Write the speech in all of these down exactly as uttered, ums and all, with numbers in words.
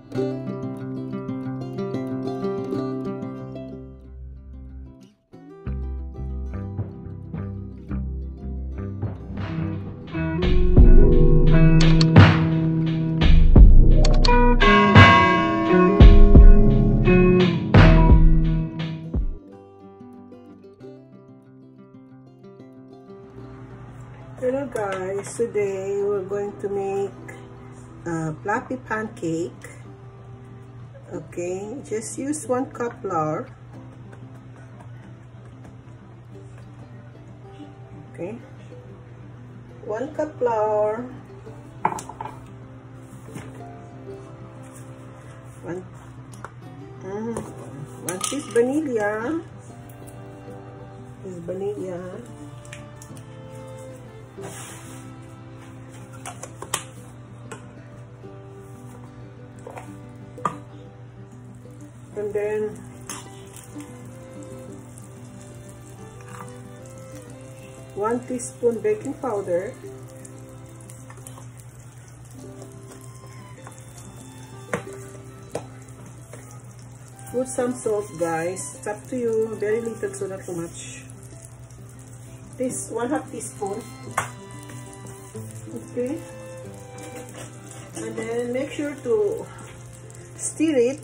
Hello guys, today we're going to make a fluffy pancake. Okay, just use one cup flour. Okay, one cup flour, one, mm, one piece vanilla, this vanilla. And then one teaspoon baking powder, put some salt guys, it's up to you, very little so not too much. This one half teaspoon. Okay, and then make sure to stir it,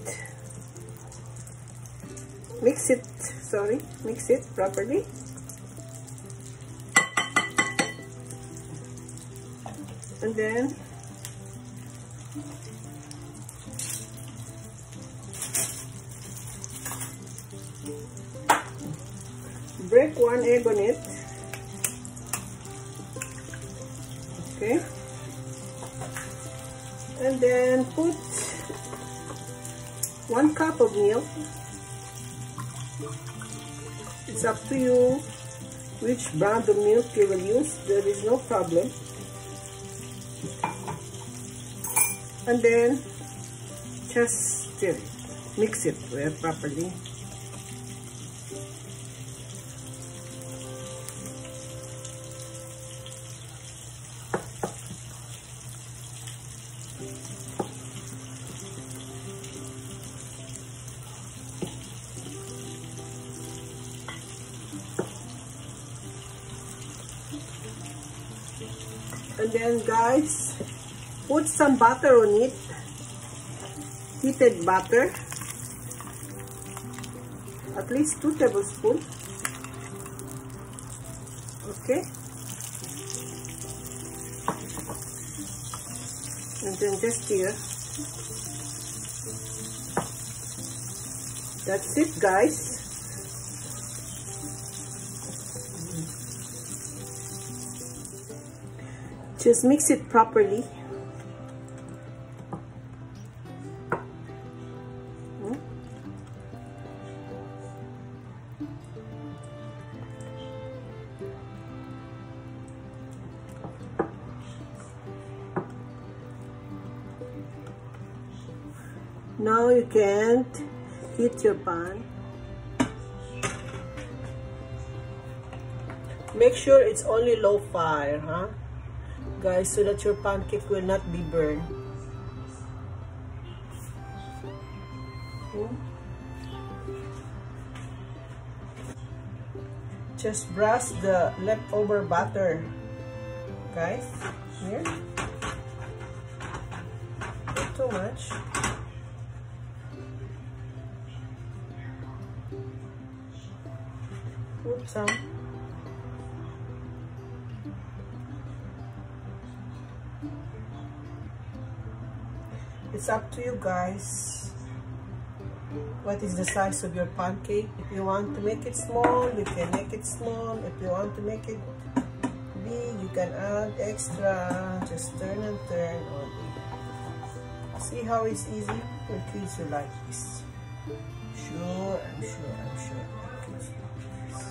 mix it, sorry, mix it properly. And then break one egg on it. Okay, and then put one cup of milk. It's up to you which brand of milk you will use, there is no problem. And then just stir it, mix it well properly. And then guys, put some butter on it, heated butter, at least two tablespoons. Okay, and then just stir. That's it guys. Just mix it properly. Hmm? Now you can heat your pan. Make sure it's only low fire, huh? Guys, so that your pancake will not be burned. Hmm? Just brush the leftover butter, guys. Here, not too much. Put some. It's up to you guys. What is the size of your pancake? If you want to make it small, you can make it small. If you want to make it big, you can add extra. Just turn and turn on it. See how it's easy? Your kids will like this. Sure, I'm sure, I'm sure. Your kids will like this.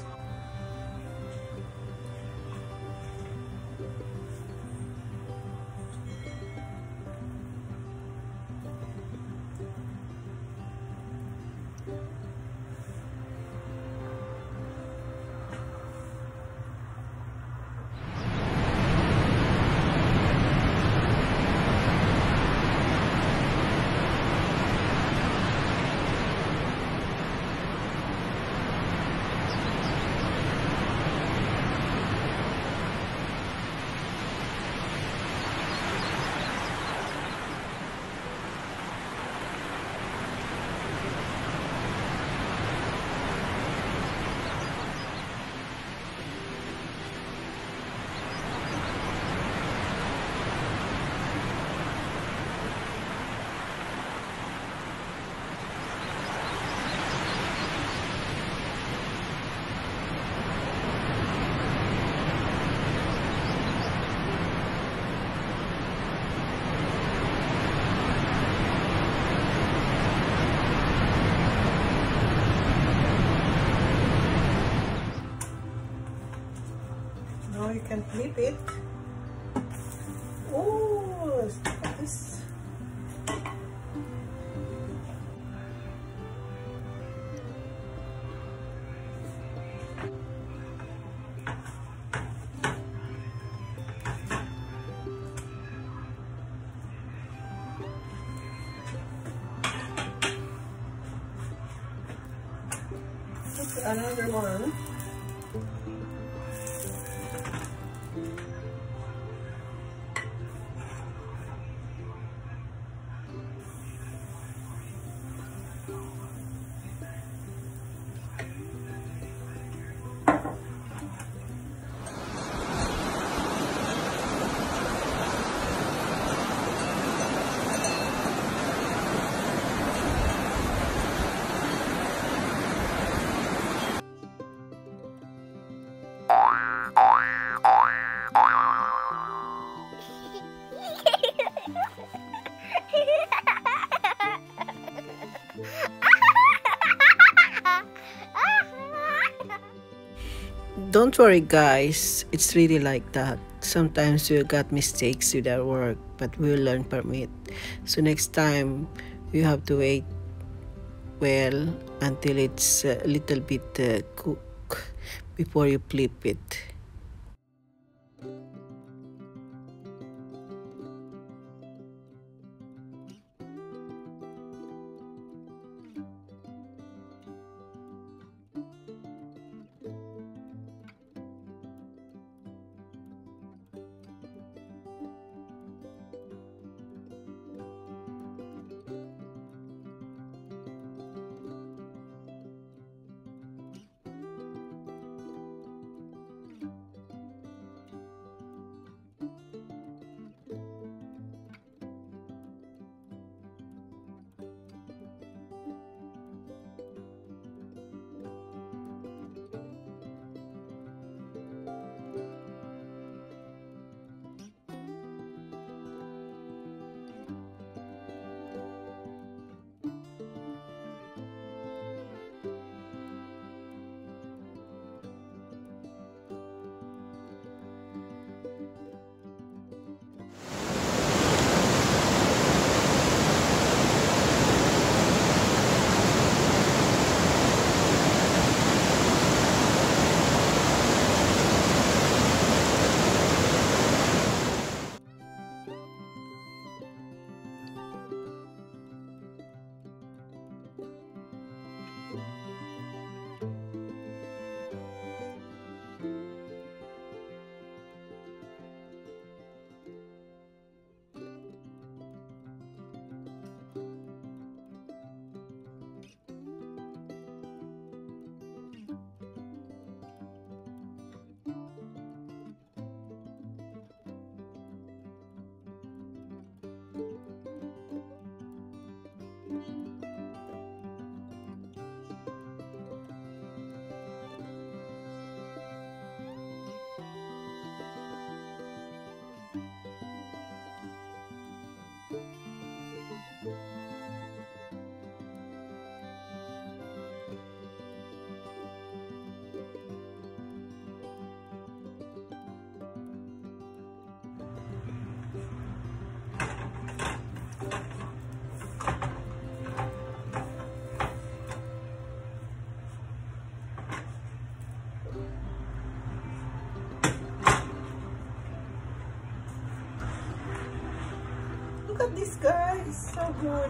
can flip it. Oh, look at this. Another one. Don't worry guys, it's really like that. Sometimes we got mistakes with our work, but we'll learn from it. So next time, you have to wait well until it's a little bit uh, cooked before you flip it. Look at this guy, it's so good.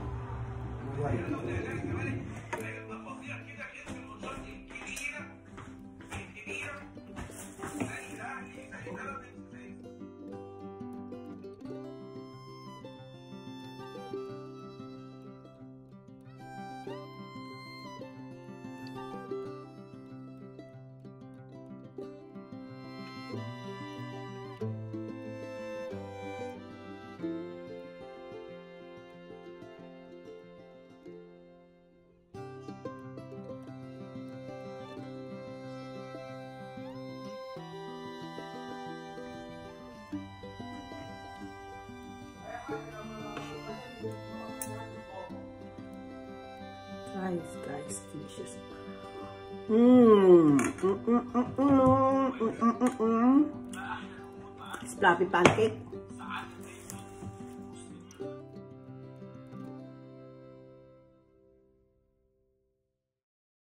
Try it, guys, delicious. Mmm. Mm -mm -mm -mm -mm -mm -mm -mm. fluffy pancake.